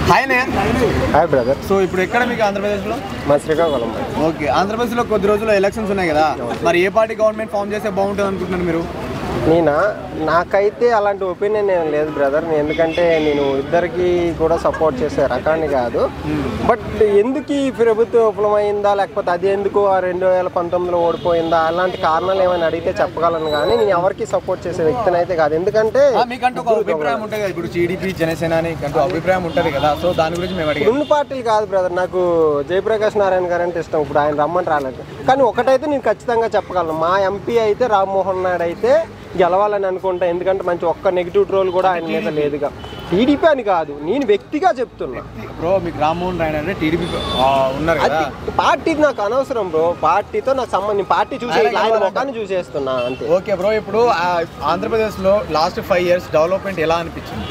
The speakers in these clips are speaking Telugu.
హాయ్ నే. Hi brother. సో ఇప్పుడు ఎక్కడ మీకు ఆంధ్రప్రదేశ్లో? మా శ్రీకాకుళం. ఓకే, ఆంధ్రప్రదేశ్లో కొద్ది రోజుల్లో ఎలక్షన్స్ ఉన్నాయి కదా, మరి ఏ పార్టీ గవర్నమెంట్ ఫామ్ చేస్తే బాగుంటుంది అనుకుంటున్నారు మీరు? నాకైతే అలాంటి ఒపీనియన్ ఏం లేదు బ్రదర్. ఎందుకంటే నేను ఇద్దరికి కూడా సపోర్ట్ చేసే రకాన్ని కాదు. బట్ ఎందుకు ఈ ప్రభుత్వం విఫలమైందా, లేకపోతే అది ఎందుకు 2019లో ఓడిపోయిందా, అలాంటి కారణాలు ఏమైనా అడిగితే చెప్పగలను. కానీ నేను ఎవరికి సపోర్ట్ చేసే వ్యక్తిని అయితే కాదు. ఎందుకంటే మీకంటూ ఒక అభిప్రాయం ఉంటుంది కదా, ఇప్పుడు టీడీపీ జనసేన అని అభిప్రాయం ఉంటుంది కదా, సో దాని గురించి మేము అడిగాం. రెండు పార్టీలు కాదు బ్రదర్, నాకు జయప్రకాష్ నారాయణ గారు అంటే ఇష్టం. ఇప్పుడు ఆయన రమ్మని రాలేదు. కానీ ఒకటైతే నేను ఖచ్చితంగా చెప్పగలను, మా ఎంపీ అయితే రామ్మోహన్ నాయుడు అయితే గెలవాలని అనుకుంటా. ఎందుకంటే మంచి ఒక్క నెగిటివ్ ట్రోల్ కూడా ఆయన మీద లేదుగా. టీడీపీ అని కాదు, నేను వ్యక్తిగా చెప్తున్నా బ్రో. మీకు రామ్మోహన్ రాయ్ అంటే టీడీపీ ఉన్నారు కదా, పార్టీకి నాకు అనవసరం బ్రో. పార్టీతో నాకు సంబంధం, పార్టీ చూసే ఆయన ముఖాన్ని చూసేస్తున్నా అంతే. ఓకే బ్రో, ఇప్పుడు ఆంధ్రప్రదేశ్లో లాస్ట్ 5 years డెవలప్మెంట్ ఎలా అనిపించింది?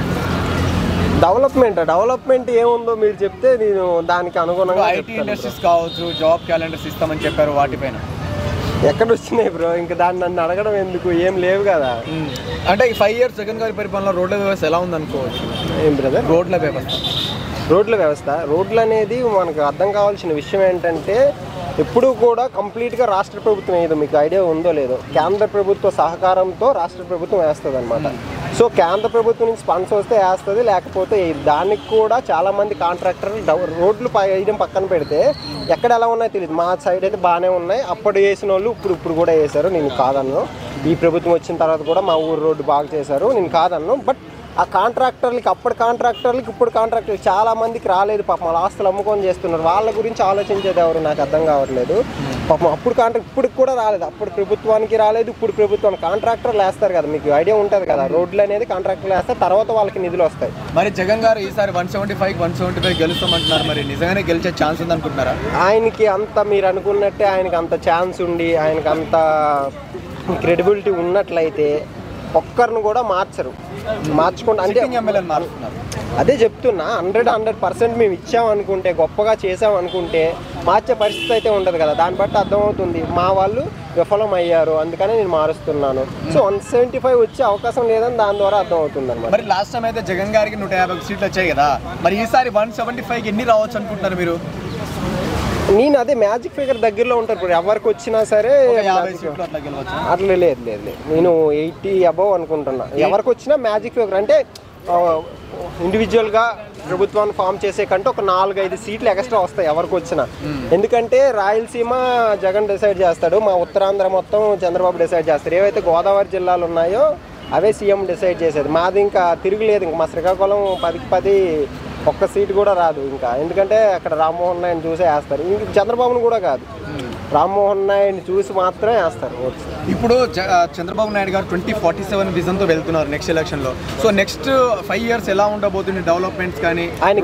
డెవలప్మెంట్ ఏముందో మీరు చెప్తే నేను దానికి అనుగుణంగా. ఐటీ ఇండస్ట్రీస్ కావచ్చు, జాబ్ క్యాలెండర్స్ ఇస్తామని చెప్పారు, వాటిపైన ఎక్కడ వచ్చినాయి బ్రో? ఇంకా దాన్ని నన్ను అడగడం ఎందుకు, ఏం లేవు కదా. అంటే ఈ 5 years జగన్ గారి పరిపాలన రోడ్ల వ్యవస్థ ఎలా ఉంది అనుకోవచ్చు? ఏం బ్రదర్? రోడ్ల వ్యవస్థ అనేది మనకు అర్థం కావాల్సిన విషయం ఏంటంటే, ఎప్పుడు కూడా కంప్లీట్గా రాష్ట్ర ప్రభుత్వం ఏదో మీకు ఐడియా ఉందో లేదో, కేంద్ర ప్రభుత్వ సహకారంతో రాష్ట్ర ప్రభుత్వం వేస్తుంది అనమాట. సో కేంద్ర ప్రభుత్వం నుంచి ఫండ్స్ వస్తే వేస్తుంది, లేకపోతే దానికి కూడా చాలామంది కాంట్రాక్టర్లు రోడ్లు వేయడం పక్కన పెడితే ఎక్కడ ఎలా ఉన్నాయో తెలియదు. మా సైడ్ అయితే బాగానే ఉన్నాయి. అప్పుడు వేసిన వాళ్ళు ఇప్పుడు కూడా వేశారు, నేను కాదన్ను. ఈ ప్రభుత్వం వచ్చిన తర్వాత కూడా మా ఊరు రోడ్డు బాగా చేశారు, నేను కాదన్ను. బట్ ఆ కాంట్రాక్టర్లకి, అప్పటి కాంట్రాక్టర్లకి ఇప్పుడు కాంట్రాక్టర్లు చాలా మందికి రాలేదు. పాపం వాళ్ళ ఆస్తులు అమ్ముకొని చేస్తున్నారు. వాళ్ళ గురించి ఆలోచించేది ఎవరు నాకు అర్థం కావట్లేదు. పాపం అప్పుడు ఇప్పుడు కూడా రాలేదు, అప్పుడు ప్రభుత్వానికి రాలేదు, ఇప్పుడు ప్రభుత్వానికి. కాంట్రాక్టర్లు వేస్తారు కదా, మీకు ఐడియా ఉంటుంది కదా, రోడ్లు అనేది కాంట్రాక్టర్లు వేస్తారు, తర్వాత వాళ్ళకి నిధులు వస్తాయి. మరి జగన్ గారు ఈసారి 175 గెలుస్తామంటున్నారు, మరి నిజంగానే గెలిచే ఛాన్స్ ఉంది అనుకుంటున్నారా? ఆయనకి అంత మీరు అనుకున్నట్టే ఆయనకి అంత ఛాన్స్ ఉండి, ఆయనకి అంత క్రెడిబిలిటీ ఉన్నట్లయితే ఒక్కరిని కూడా మార్చుకుంటా అంటే అదే చెప్తున్నా. 100% మేము ఇచ్చామనుకుంటే, గొప్పగా చేసామనుకుంటే మార్చే పరిస్థితి అయితే ఉండదు కదా. దాన్ని బట్టి అర్థమవుతుంది మా వాళ్ళు విఫలం అయ్యారు, అందుకనే నేను మారుస్తున్నాను. సో 175 వచ్చే అవకాశం లేదని దాని ద్వారా అర్థమవుతుంది అనమాట. మరి లాస్ట్ టైం అయితే జగన్ గారికి 150 సీట్లు వచ్చాయి కదా, మరి ఈసారి 175 ఎన్ని రావచ్చు అనుకుంటున్నారు మీరు? నేను అదే మ్యాజిక్ ఫిగర్ దగ్గరలో ఉంటారు. ఇప్పుడు ఎవరికి వచ్చినా సరే అట్లా లేదు, నేను 80 అబవ్ అనుకుంటున్నా. ఎవరికి వచ్చినా మ్యాజిక్ ఫిగర్ అంటే ఇండివిజువల్గా ప్రభుత్వాన్ని ఫామ్ చేసే కంటే ఒక 4-5 సీట్లు ఎక్స్ట్రా వస్తాయి ఎవరికి వచ్చినా. ఎందుకంటే రాయలసీమ జగన్ డిసైడ్ చేస్తాడు, మా ఉత్తరాంధ్ర మొత్తం చంద్రబాబు డిసైడ్ చేస్తారు. ఏవైతే గోదావరి జిల్లాలు ఉన్నాయో అవే సీఎం డిసైడ్ చేసేది. మాది ఇంకా తిరుగులేదు. ఇంకా మా శ్రీకాకుళం 10కి 10 ఒక్క సీటు కూడా రాదు ఇంకా. ఎందుకంటే అక్కడ రామ్మోహన్ నాయుడు చూసే వేస్తారు. ఇంక చంద్రబాబును కూడా కాదు, రామ్మోహన్ నాయుడిని చూసి మాత్రమే వేస్తారు. ఇప్పుడు చంద్రబాబు నాయుడు గారు 2047 విజన్తో వెళ్తున్నారు నెక్స్ట్ ఎలక్షన్లో. సో నెక్స్ట్ 5 years ఎలా ఉండబోతుంది డెవలప్మెంట్స్ కానీ ఆయన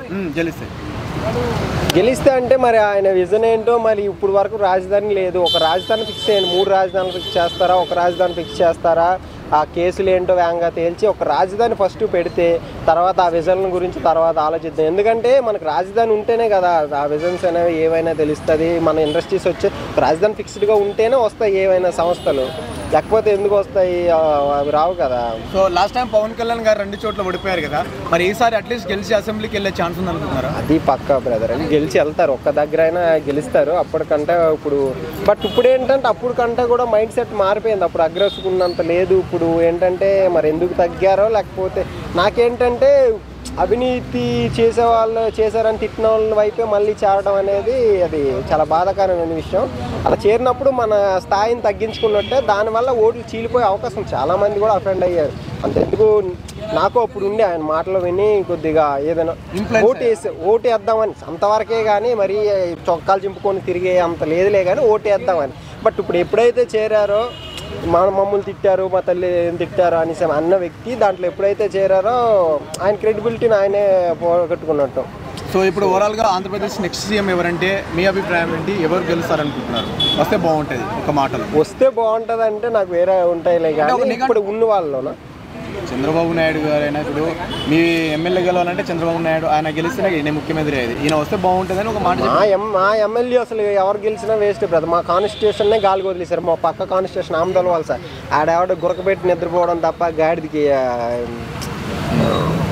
గెలిస్తే అంటే మరి ఆయన విజన్ ఏంటో. మరి ఇప్పుడు వరకు రాజధాని లేదు. ఒక రాజధాని ఫిక్స్ చేయండి. 3 రాజధానులు ఫిక్స్ చేస్తారా, ఒక రాజధాని ఫిక్స్ చేస్తారా? ఆ కేసులు ఏంటో వేగంగా తేల్చి ఒక రాజధాని ఫస్ట్ పెడితే తర్వాత ఆ విజన్ గురించి తర్వాత ఆలోచిద్దాం. ఎందుకంటే మనకు రాజధాని ఉంటేనే కదా ఆ విజన్స్ అనేవి ఏవైనా తెలుస్తుంది. మన ఇండస్ట్రీస్ వచ్చే రాజధాని ఫిక్స్డ్గా ఉంటేనే వస్తాయి ఏవైనా సంస్థలు, లేకపోతే ఎందుకు వస్తాయి? అవి రావు కదా. So last time Pawan Kalyan garu 2 చోట్ల ఓడిపోయారు కదా, మరి ఈసారి అట్లీస్ట్ గెలిచి అసెంబ్లీకి వెళ్ళే ఛాన్స్ ఉంది అనుకుంటున్నారా? అది పక్కా బ్రదర్, అని గెలిచి వెళ్తారు. ఒక్క దగ్గర అయినా గెలుస్తారు అప్పటికంటే ఇప్పుడు. బట్ ఇప్పుడు ఏంటంటే అప్పుడు కంటే కూడా మైండ్ సెట్ మారిపోయింది. అప్పుడు అగ్రెసివ్ ఉన్నంత లేదు. ఇప్పుడు ఏంటంటే మరి ఎందుకు తగ్గారో, లేకపోతే నాకేంటంటే అవినీతి చేశారని తిట్టిన వాళ్ళ వైపే మళ్ళీ చేరడం అనేది అది చాలా బాధాకరమైన విషయం. అలా చేరినప్పుడు మన స్థాయిని తగ్గించుకున్నట్టే, దానివల్ల ఓట్లు చీలిపోయే అవకాశం, చాలామంది కూడా అఫెండ్ అయ్యారు. అంతెందుకు నాకు అప్పుడు ఉండి ఆయన మాటలు విని కొద్దిగా ఏదైనా ఓటేద్దామని అంతవరకే, కానీ మరి చొక్కాలు చింపుకొని తిరిగే అంత లేదులే, కానీ ఓటేద్దామని. బట్ ఇప్పుడు ఎప్పుడైతే చేరారో, మమ్మల్ని తిట్టారు, మా తల్లి ఏం తిట్టారు అనేసి అన్న వ్యక్తి దాంట్లో ఎప్పుడైతే చేరారో ఆయన క్రెడిబిలిటీని ఆయనే పోగొట్టుకున్నట్టు. సో ఇప్పుడు ఓవరాల్గా ఆంధ్రప్రదేశ్ నెక్స్ట్ సీఎం ఎవరంటే మీ అభిప్రాయం ఏంటి? ఎవరు గెలుస్తారనుకుంటున్నారు? వస్తే బాగుంటుంది ఒక మాటలో. వస్తే బాగుంటుంది అంటే నాకు వేరే ఉంటాయిలే, కానీ ఇప్పుడు ఉన్న వాళ్ళలోనా చంద్రబాబు నాయుడు గారు అయినా, ఇప్పుడు మీ ఎమ్మెల్యే గెలవాలంటే చంద్రబాబు నాయుడు ఆయన గెలిస్తేనే ఈయన ముఖ్యమంత్రి అయ్యేది. ఈయన వస్తే బాగుంటుందని ఒక మాట. మా ఎమ్మెల్యే అసలు ఎవరు గెలిచినా వేస్ట్ బ్రదర్. మా కాన్స్టిట్యూషన్నే గాలికి వదిలేశారు. మా పక్క కాన్స్టిట్యూషన్ ఆమదల వాళ్ళు సార్, ఆడెవడ గురకబెట్టి నిద్రపోవడం తప్ప గాడిదికి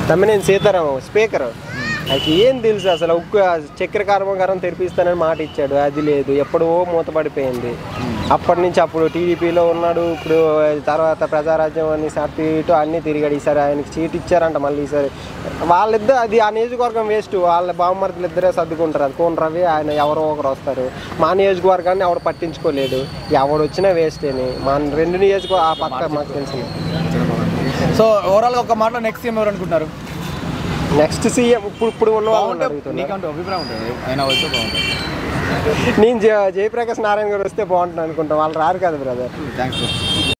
తమ్మినేని సీతారాం స్పీకర్, అది ఏం తెలుసు అసలు. ఉక్కు చక్కెర కర్మాగారం తెరిపిస్తానని మాట ఇచ్చాడు, అది లేదు, ఎప్పుడో మూతపడిపోయింది. అప్పటి నుంచి అప్పుడు టీడీపీలో ఉన్నాడు, ఇప్పుడు తర్వాత ప్రజారాజ్యం అని అటు ఇటు అన్నీ తిరిగాడు. ఈసారి ఆయనకి సీట్ ఇచ్చారంట మళ్ళీ ఈసారి. వాళ్ళిద్దరు అది ఆ నియోజకవర్గం వేస్ట్, వాళ్ళ బావమరుదులు ఇద్దరే సర్దుకుంటారు. అది కోన రవి ఆయన ఎవరో ఒకరు వస్తారు. మా నియోజకవర్గాన్ని ఎవరు పట్టించుకోలేదు, ఎవడు వచ్చినా వేస్ట్ అని. మా 2 నియోజకవర్గం ఆ పక్క మాకు తెలిసింది. సో ఓవరాల్గా ఒక మాటలో నెక్స్ట్ సీఎం ఎవరు అనుకుంటున్నారు? నెక్స్ట్ సీఎం ఇప్పుడు ఉన్న వాళ్ళు అడుగుతున్నారు. నీకంటూ అభిప్రాయం ఉంటుంది, ఆయన వస్తే బాగుంటుంది. నేను జయప్రకాష్ నారాయణ గారు వస్తే బాగుంటుంది అనుకుంటాం. వాళ్ళు రారు కదా బ్రదర్. థ్యాంక్స్.